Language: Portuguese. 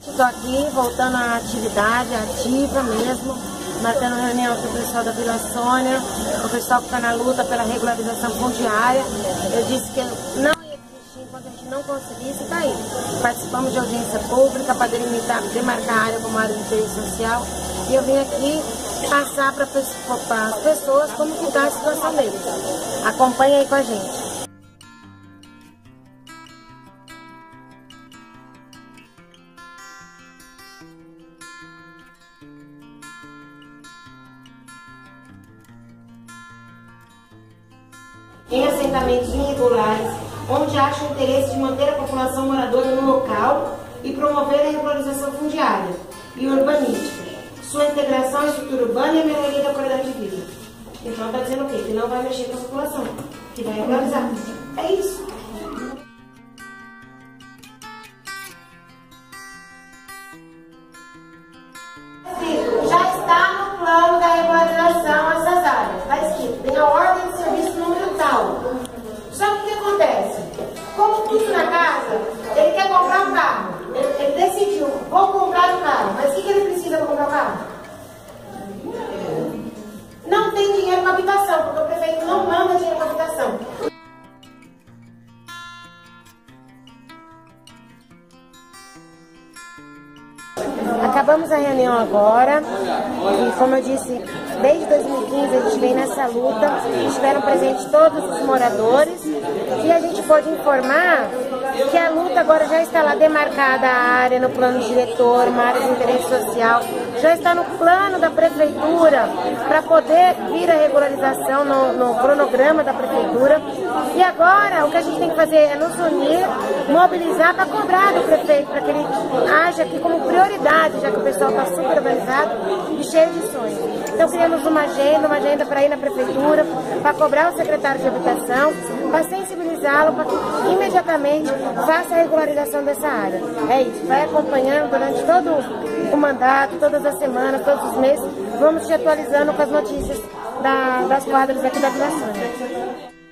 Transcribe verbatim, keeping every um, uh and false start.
Estou aqui voltando à atividade ativa mesmo, marcando reunião com o pessoal da Vila Sônia, o pessoal que está na luta pela regularização fundiária. Eu disse que não ia desistir enquanto a gente não conseguisse, está aí. Participamos de audiência pública para delimitar, demarcar a área como área de interesse social, e eu vim aqui passar para as pessoas como que está a situação deles. Acompanhe aí com a gente. Em assentamentos irregulares, onde acha o interesse de manter a população moradora no local e promover a regularização fundiária e urbanística, sua integração à estrutura urbana e a melhoria da qualidade de vida. Então está dizendo o quê? Que não vai mexer com a população, que vai regularizar. É isso. Já está no plano da regularização essas áreas. Está escrito, tem a ordem de serviço número tal. Só que o que acontece? Como tudo na casa, ele quer comprar um carro. Ele, ele decidiu, vou comprar um carro. Mas o que, que ele precisa para comprar um carro? Não tem dinheiro para habitação, porque o prefeito não manda dinheiro para habitação. Acabamos a reunião agora e, como eu disse, desde dois mil e quinze a gente vem nessa luta, estiveram presentes todos os moradores e a gente pode informar que a luta agora já está lá demarcada a área no plano diretor, uma área de interesse social, já está no plano da prefeitura para poder vir a regularização no, no cronograma da prefeitura. E agora o que a gente tem que fazer é nos unir, mobilizar para cobrar do prefeito, para que ele age aqui como prioridade, já que o pessoal está super organizado e cheio de sonhos. Então criamos uma agenda, uma agenda para ir na prefeitura, para cobrar o secretário de habitação, para sensibilizá-lo, para que imediatamente faça a regularização dessa área. É isso, vai acompanhando durante todo o mandato, todas as semanas, todos os meses, vamos te atualizando com as notícias da, das quadras aqui da Vila Sônia.